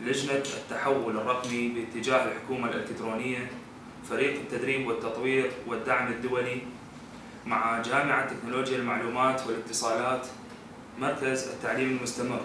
لجنة التحول الرقمي باتجاه الحكومة الإلكترونية، فريق التدريب والتطوير والدعم الدولي، مع جامعة تكنولوجيا المعلومات والاتصالات، مركز التعليم المستمر.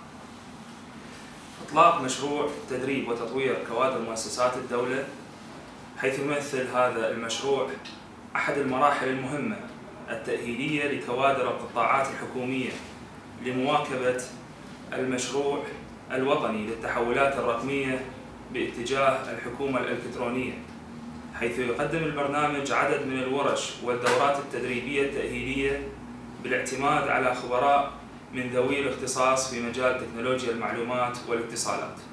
إطلاق مشروع تدريب وتطوير كوادر مؤسسات الدولة، حيث يمثل هذا المشروع أحد المراحل المهمة التأهيلية لكوادر القطاعات الحكومية لمواكبة المشروع الوطني للتحولات الرقمية باتجاه الحكومة الإلكترونية، حيث يقدم البرنامج عدد من الورش والدورات التدريبية التأهيلية بالاعتماد على خبراء من ذوي الاختصاص في مجال تكنولوجيا المعلومات والاتصالات.